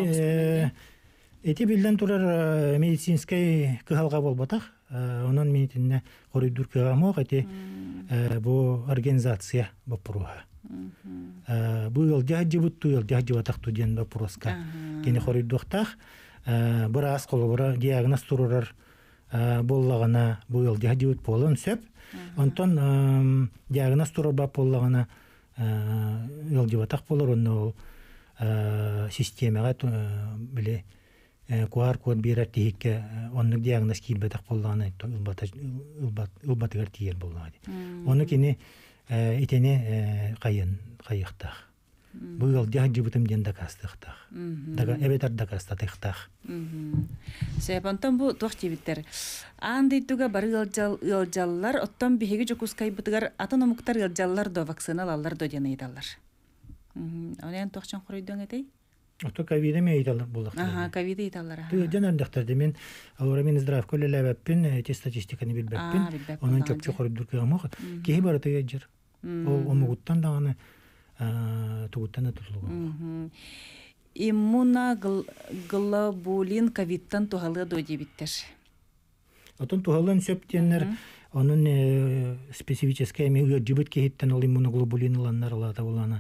Эти билден турар медицинский кыхалга болбатах. Onun minitinde koruydur kıgamok eti bu organizasya bapuruha. Bu yıl cahcı buttu yıl cahcı bataktu diyen bapuruska. Kini koruyduqtaq biraz kolu bura diagnoz tururar bollagana bu yıl cahcı but bolun söp. Onton diagnoz turur bap bollagana yıl civatak bolur onu sistemaga bile kuar kod bir artihikke onun diagnoz kilbetak bollagana ılbatıgar tiyer bollagadi. Onu kini iteni kayıqtaq. Быыл дяг жибытым ден дакастыктах. Дага эбетер дакастатыктах. Себонтон бу тух тибиттер. Андыйтуга бары ылжаллар, оттон биһиги жокускай бытыгар атономуктар ылжаллар до вакциналалар до денейдалар. Онен тохчан хоройдон этей? Ото ковида мейталар булактар. Ага, ковида италлар. Ты жанардактарды мен алора мен здрав колелебеппин, эти статистиканы билбеппин. Онун чөпчө хоройдур кыгамак. Кеһи бары тыгыжыр. Ол омугуттан даганы тугуттан тутулугу. Иммуноглобулин ковидтан тухалы до дебиттер. Отон тухалын сөптеннер, onun spesifическая жибит кехиттен ол иммуноглобулинланнар алата улана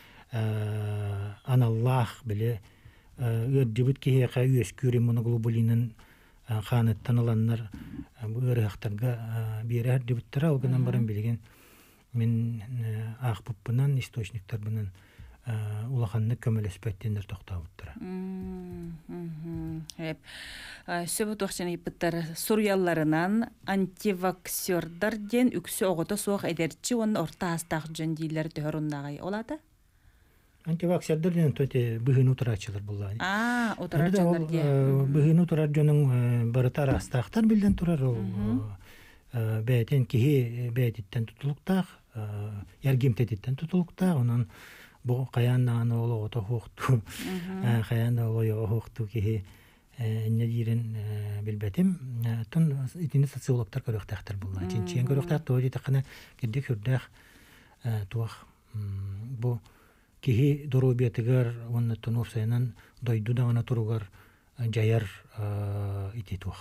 аналлах биле жибит кехиқа үескүр иммуноглобулинин ханаттан аланнар ырыхтарга берер жибиттер алгынан баран билген мен ахпыппынан источниктар бунан улаханны көмөлөспөттендер токтабыттыр. Сөбі тоқчаны иппіттар сурьялларынан антиваксердар ден үксі оғыты соқ әдерчі оның орта астақ жөн дейлер төхіріннағай олады? Антиваксердар ден төте бұғын ұтырачылар бұллады. Ұтырачылар ден. Бұғын ұтырар жөнің барытар астақтар білден тұрар ол бәйтен кеге бәйтеттен тұтылықтақ, яргемтеттен тұтылықтақ, онан bu kayandan oğlu oto hoqtu kayandan oğlu hoqtu ki ne diyerin bilbetim tun itini sosyologlar görüktüler bunlar için çiğen görüktüler doğru takına gidip hürdah tuğ bu ki doğru bir tıgar onun tunu sayınan doydu da ona turugar cayar iti tuğ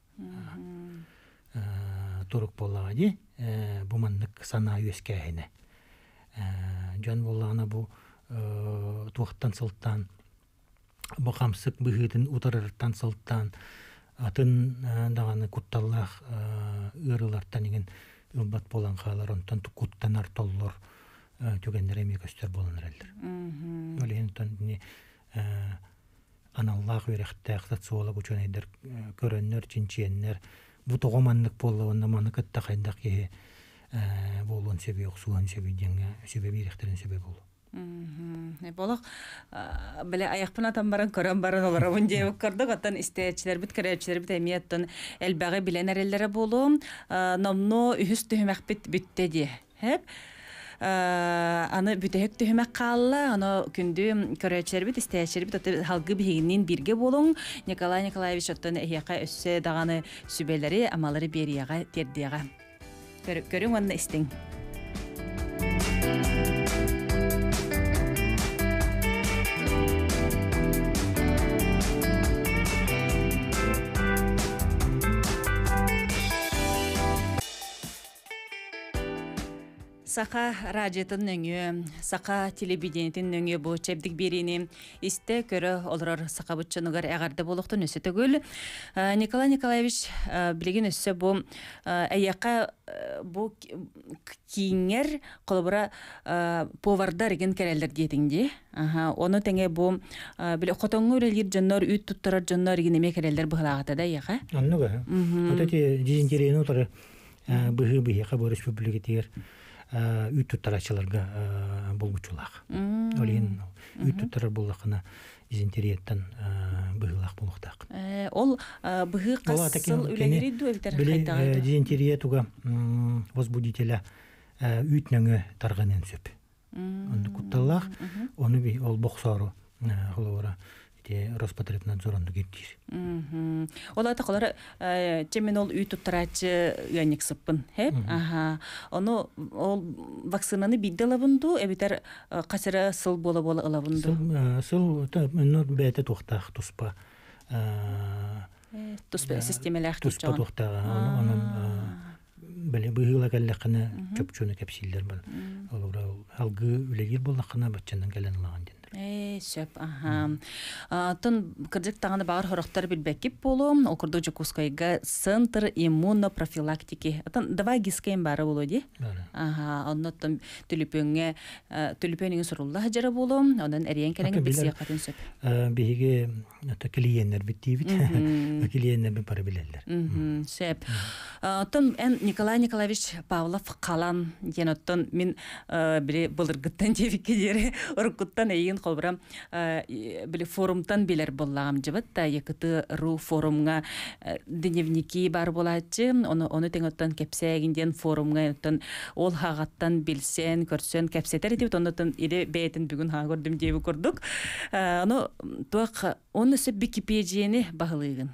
turuk bolladı bu manlık sana yüzkehine Жан боллағына бұл туақтан сылттан, бұл қамсық бұғыдың ұтарырттан сылттан, атын дағаны құтталлақ ұрыларттан еген үлбат болан қалар, онтан құттан артоллар төгендер әме көстер боланыр әлдір. Өлеген ұтан аналлақ өріқті әқсат суала көчен әйдер көрінер, чинчиеннер, бұл тоғыманлық болы, онна маны күтті қайдақ кеге болуын сөбе оқсуын сөбе денге сөбе беректерін сөбе болу. Болық, біле аяқпын атан баран, көрін баран олар оғын дейбік көрдік, аттан істеячілер біт, көрәчілер біт әмияттан әлбәғі білен әрелері болу, номно үхіс түхімәк біт бүтті де. Аны бүтәһек төһмәк қалла, аны күнді көрәчілер біт, істеячілер біт, халғы бігінен бірге болуң. Николай Николаевич оттан әйяқа өссі дағаны сүбелері, амалары берияға, тердияға. Көрің онны істің. Сақа радиотын өңі, сақа телевидениетін өңі бұл чәбдік берені істі көрі олар сақа бұтчынығар әғарды болуқтын өсі түгіл. Николай Николаевич білеген өсі бұл әйяқа бұл кейінгер қолыбыра повардар еген кәрелдер детіңде. Оны тәңе бұл қотоңы өрелер жоннар, үйт тұттырар жоннар еген еме кәрелдер бұғылағаты да әйяқа? Анныға. Отаты дизентерейін отыры бұғы-бұғы бұл республикетер үйт тұттарачыларға болғычулақ. Олеген үйт тұттарар болақына дизентерияттан бұғылақ болуқтақ. Ол бұғы қасыл үләгері дуэлдер қайтағайды? Біле дизентерия туға возбудителя үйтніңі тарғанен сөп. Онды құтталақ, оны ол боқсару қолуыра Роспотребнадзоронды кептир. Ол ата қолары чемен ол үй тұттырачы үйәнек сыппын. Оны ол вакцинаны бидді лабынду, әбетер қасыры сыл бола-бола лабынду? Сыл бәйті тоқтақ тұспа. Тұспа системелі тұспа тоқтаға. Оның бұғыла кәліқіні көпчөні кәпсилдер бұл. Алғы үлегер болақына бәтчандан кәлін лаған дендір. сөп. Тон кырдык таңаны бағыр хорохтар билбекип болу, окурду жокускайга центр иммунопрофилактики. Давай гискейн бары болу ди? Оннотон түліпөніңі сұрулла жара болу, ондан әріен кәріңі білсия қатын сөп. Беге клиенттер биттибит. Клиенттер бен пара билелер. Сөп. Тон Николай Николаевич Павлов қалан ген оттон мен біле бұлыргыттан жевіккедері ұрыққыттан әйін қолбырам біле форумтан білер болағам жыбыт та екіті ру форумға дневники бар болатчы оны тең оттан кепсәгінден форумға оттан ол хағаттан білсен көрсен кепсетер етіп оныттан или бәйтін бүгін ха көрдім дейбі көрдік оны сөп Википедияны бағылығын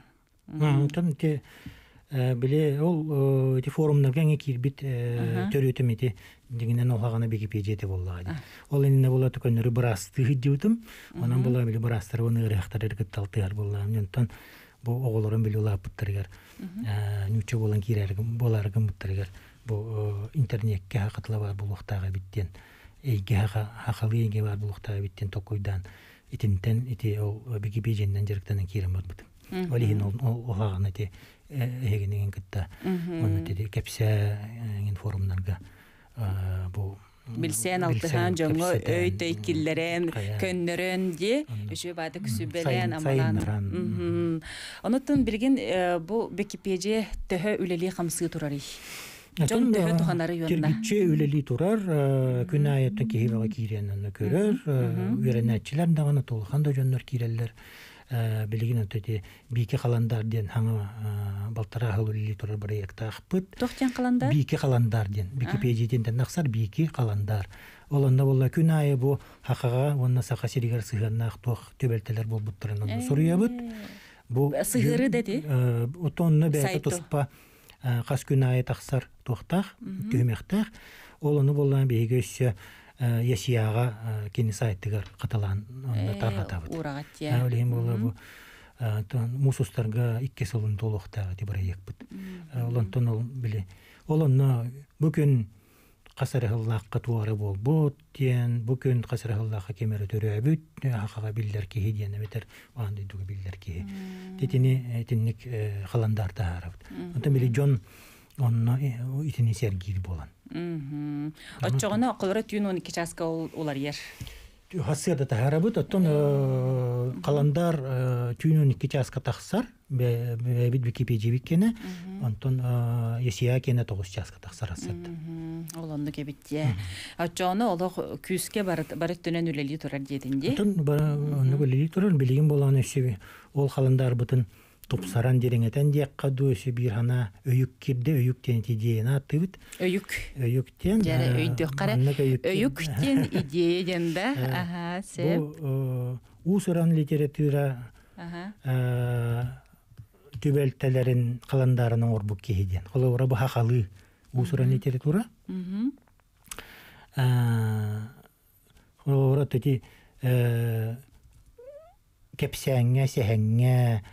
Биле ол эти форумнарга эң кирбит төрөтөмити дегенен олгана Википедияте боллагы. Ол эне бола төкөннөрү брасты хиддүтүм. Онан бола биле брастар оны рехтар эргет талтыгар боллагы. Онтон бу оголорун биле улапыттыргар. Нүчө болан кирергим боларгым буттыргар. Бу интернетке хакытла бар булуктагы биттен. Эйге хакалыйге бар булуктагы биттен токойдан. Итинтен ити ол Википедиянан жерктен кирем болбут. Олихин олгана те эгенеген кытта. Оны теди кепсе форумнарга бу билсен алтыхан жоңго өйтэй киллерен көннөрөн де үшө бады күсүбелен амалан. Онотун билген бу Википедия төһө үлели хамсы турары. Жон төһө туханары юнна. Тергиче үлели турар, күн аяттан кийбага киренен көрөр, үйренәчләр даганы толган да жоннор киреллер. Билигин өтөти бике каландар ден хаңа балтара хылылы турар проект акпыт. Тохтян каландар? Бике каландар ден. Википедияден наксар бике каландар. Олонда болла күн айы бу хакага онна сака сиригер сыганнак тох төбөлтелер болбуттуран онда суруябыт. Бу сыгыры деди. Отонны бәйте туспа кас күн айы таксар тохтах, төмектах. Олону болла бейгөссө ясияга кени сайттыгар каталан таргатабыт. Урагатия. Олем бола бу мусустарга 2 сылын толуктагы ди проектбит. Олонтон ол биле. Олонно бүгүн касарыллакка туары болбут, тен бүгүн касарыллакка кемере төрөбүт, хакага биллер ки хедине бетер, андай дуга биллер ки. Тетини тинник халандар таарабыт. Онтон биле жон онно итини сергир болан. Отчоғына оқылары түйін 12 часқа олар ер. Хасырда тахарабыт, оттон қаландар түйін 12 часқа тақсар, бәбіт Википедия біккені, онтон есия кені 9 часқа тақсар асырды. Оланды кебітте. Отчоғына олық күйіске барыт төнен үлелі тұрар дедінде? Оттон үлелі тұрар, білеген боланы өсі ол қаландар бұтын тупсаран дереңетен диякка дөсі бір хана өйік кирде, өйіктен идеяна аттыбыт. Өйіктен. Жәрі өйдік қара. Өйіктен идеядан да. Бұл ұсыран литература төбелтелерін қаландарының орбук кейден. Қолы ора бұл хақалы ұсыран литература. Қолы ора төті кепсәңе, сәхәңе,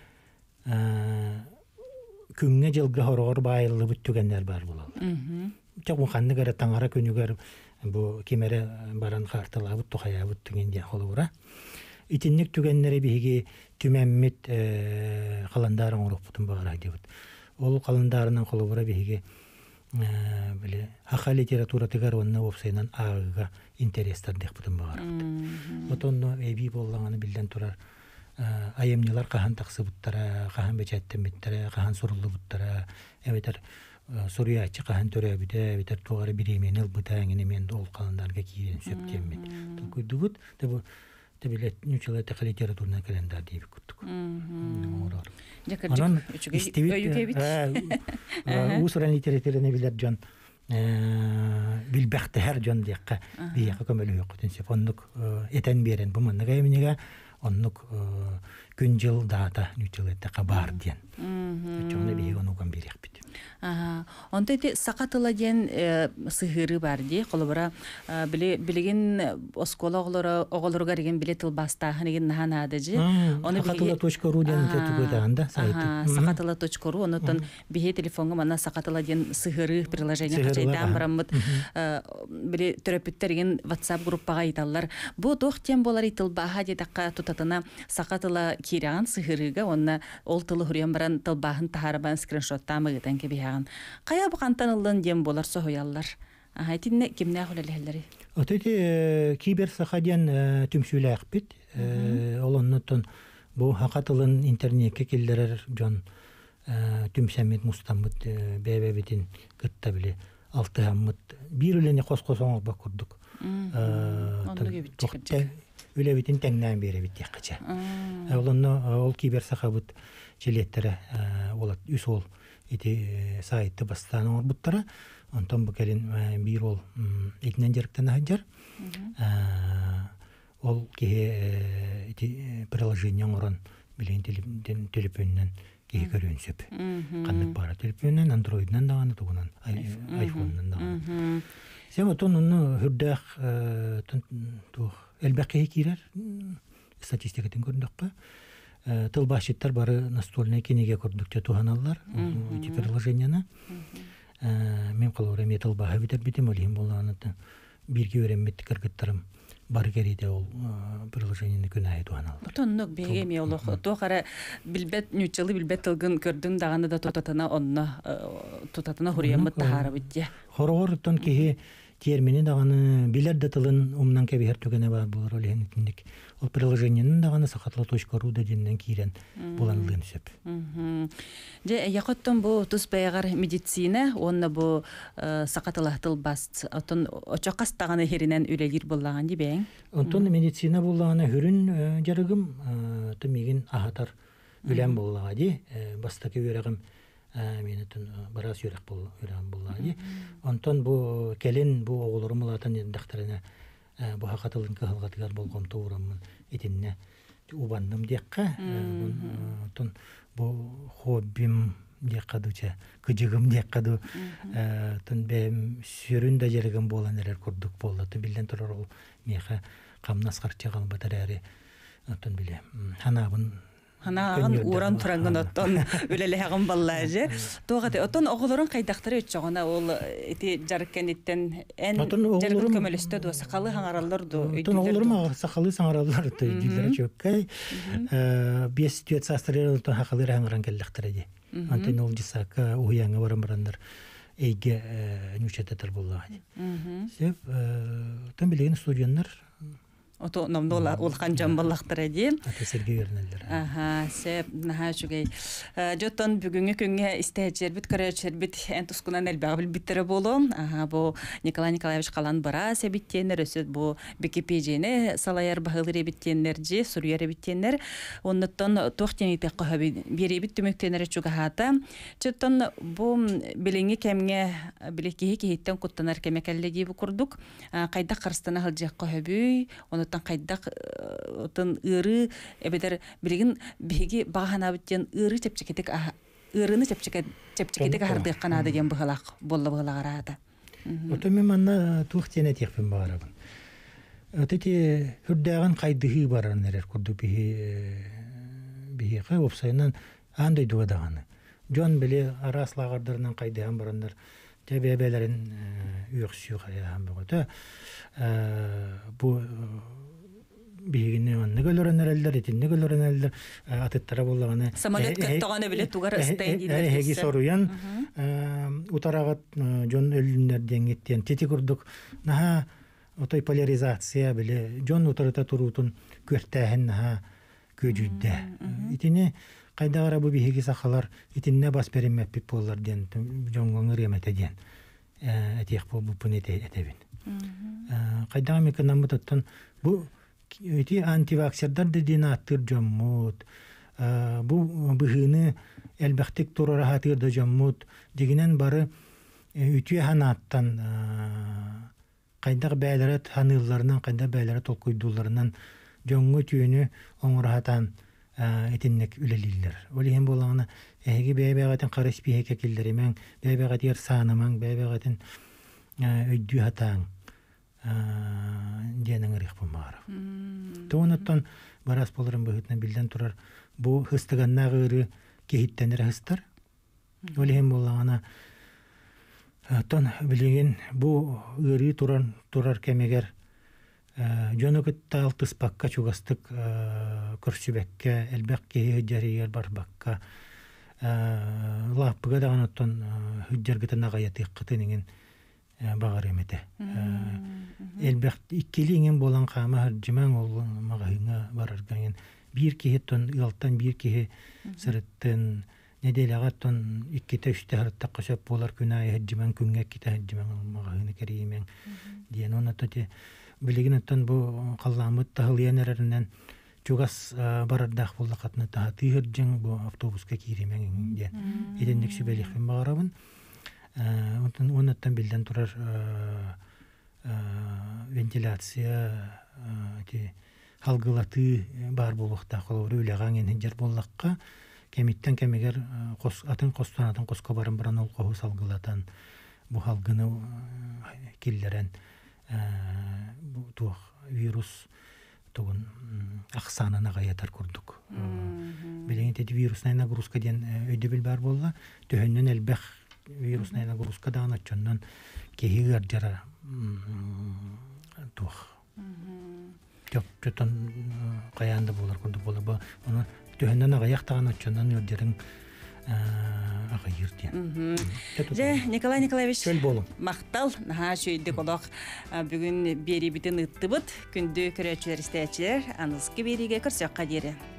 күңне жылғы хорор байылы бүттүгеннер бар болал. Чакун ханны гара таңара көнүгөр бу кемере баран картала бүттү хая бүттүген де холура. Итинник түгеннери биги түмәммит каландарын уруппутун багара дебит. Ол каландарынын холура биги биле хака литература тегер онна опсайнан агыга интерестер декпутун багара. Отонно эби боллаганы билден турар. Айымнылар кахан таксы буттара, кахан бечеттен биттара, кахан сурулу буттара, эбетер суруячы кахан төрөбүдө, эбетер тугары биременил бутаңыны мен дол каландарга кийен сөптеммит. Токуйдубут, табу табилет нучала литературный календар дейбик куттук. Анан истебит усуран литератураны билер жон билбекте хер жон декка бияка көмөлү окутун сеп оннук этен берен бу маннага эмнеге оннук күн жыл дата нүчел этте кабар диен. Чоңна бии онуган берек бит. Онда эти сакатыла ден сыгыры бар ди. Колобара билеген оскола оголорга деген билетил бастахын деген наханады жи. Оны сакатыла.ру ден тетугудаганда сайты. Сакатыла.ру онотон бие телефонга мана сакатыла ден сыгыры приложение качайдан барамыт. Биле терапевттер деген WhatsApp группага айталар. Бу тохтен болар итилбаха дедакка тутатына сакатыла кираган сыгырыга онна ол тылы хурян баран тылбахын тахарабан скриншоттамы гытан кебияган. Кая букантанылын дем болар соһояллар. Айтинне кимне хулалерлери. Отети кибер сахаден түмсүләк бит. Олоннотон бу хакатылын интернетке келдерер жон түмсәмит мустамыт бебебитин кытта биле алтыаммыт бир үлене кос-косоң бак курдук. Үлебитин тәңнән бере бит якча. Олонно ол кибер сахабыт жилеттере олат үсол ити сайты бастан орбуттара онтон бу келин бир ол итнен жерктен хаҗар ол кие ити приложение орон билен телефоннан кие көрүнсөп кандай бара телефоннан андроиднан даганы тугунан айфоннан даганы сем отонун хүрдах ту элбекке кирер статистикатын көрдөкпү тылбашиттар бары настольный кинеге көрдүкчө туханалар эти приложенияны мен колора метал баха битер битем олим болганы бирге өреммет кыргыттарым бар кериде ол приложениени күнай туханал тоннук бегеме олох тохара билбет нючылы билбет тылгын көрдүм даганы да тотатына онна тотатына хуриямыт тахара битте хорогор тон кихи термини даганы билерде тылын умнан кебер түгене бар булар олентиндик ол приложениенин даганы сакатла.ру дединен кирен буланлын сөп. Же якоттон бу туспайгар медицина онна бу сакатылахтыл баст отон очокас таганы херинен үлегир буллаган дибең. Онтон медицина буллаганы хүрүн жарыгым тымигин ахатар үлем буллага ди бастаки өрегим менетин барас өрек буллаган. Онтон бу келин бу оголорум латын дактарына бу хакатылын кылгатыгар болгом туураммын этинне убандым декка тон бу хоббим деккадуча кыжыгым деккаду тон бем сүрүн да жерегем болан эрер курдук болду билен турар ол меха камнас карчагал батарари тон биле ханабын Ханаган уран туранган оттон үлелеган баллажы. Тогаты оттон оголорун кайдактары өчөгөнө ол эти жаркенеттен эн жаркын көмөлөстө до сакалы хаңараллар до. Оттон оголорум сакалы саңараллар да дилер чөккай. Бес ситуация астырыр то хакалы хаңаран келдактары. Антен ол дисака уяңа барамбарандар. Эйге нүчететер буллагы. Сеп тон билеген студияннар Ото номдола ул ханжан баллактар ди. Ата Сергей Вернелдер. Сеп наха шугай. Жотон бүгүнгү күнгө истечер бит көрөчөр бит энтускунан элбагы билбиттере болом. Бу Николай Николаевич калан бара себиттенер өсөт бу Википедияны салаяр багылыр биттенер же сурьер биттенер. Оннотон тохтените кахаби беребит төмөктенер чуга хата. Жотон бу билинги кемге билеки хиттен куттанар кемекелле ди бу курдук. Кайда кырстана хылжак кахаби тан кайдак отон ыры эбедер билген биги багана биттен ыры чепчекетек ырыны чепчекетек хардык канада дем быгалак болла быгалагарада. Ото мен манна тухтене текпен барабын. Отети хүрдаган кайдыгы баран эрер курду биги кайопсайнан андай дуадаганы. Жон биле араслагардырынан кайдыган барандар тебебелерин үйөксү каяан бөгөтө. Бу бигине нөгөлөрөнөлөр этин нөгөлөрөнөлөр атыттара боллаганы самолет каттаганы биле тугар ыстайын дилер. Эги соруян утарагат жон өлүнөрден кеттен тети курдук наха отой поляризация биле жон утарыта турутун көртәһен наха көжүддө. Итине кайдагара бу биги сахалар итинне бас беремеп боллар ден жоңгоңыр эмете ден. Этих бу пунете этебин. Кайдагы меканамыттан бу эти антиваксердар дедин аттыр жоммут. Бу быгыны элбектик турара хатыр да жоммут дегенен бары үтүе ханаттан кайдагы бәйләрет ханылларынан кайда бәйләре толкуйдуларынан жоңгы түйүнү оңурахатан etинnek üleliller. Olihen bolağına ehegi beybeğatin karış bir hekekilleri men beybeğat yer sanımang beybeğatin öydü hatağın diyenin ırık bu mağara. Toğunattan baras bolarım bu hütüne bilden turar. Bu hıstıganna gırı kehittenir hıstar. Olihen bolağına ton bilgin bu ırı turar kemeger Jonukut altыс pakka çugastık kürsübekke elbek ki hücceriyer barbakka lapıga da anotton hüccergeten agayatı kıtınının bağır emete. Elbek ikkiliğinin bolan kama harcıman olmağına varargan bir kihi ton yaltan bir kihi sırıttın ne değil ağatton ikkite üçte harıtta kaşap bolar günahı harcıman küngek kite harcıman olmağına kerimen diyen ona tati bilgin bu kallamıt tahılyan ererinden çoğas barardaq bolla katna taha tihircin bu avtobuska kirimen diye edenlik sübelihim bağırabın onattan bilden turar ventilasya halgılatı bar boluqta kolor öyleğen enhincer bollaqqa kemitten kemeger atın kostanatın koska barın baran ol qohu salgılatan bu halgını killeren bu tuh virus tuğun aksanına gayatar kurduk. Bilen dedi virus nayna guruska diyen ödebil bar bolla töhönnön elbek virus nayna guruska da anatçondan kehi garjara tuh. Çok kayanda bolar kurduk bolla bu onu töhönnön agayak da anatçondan öderin agayır diyen. Николай Николаевич Söl bolum. мақтал наха шүйдік олақ бүгін бері бітін ұттыбыт күнді көрәтшілер істәтшілер анызғы беріге кірсіққа дері.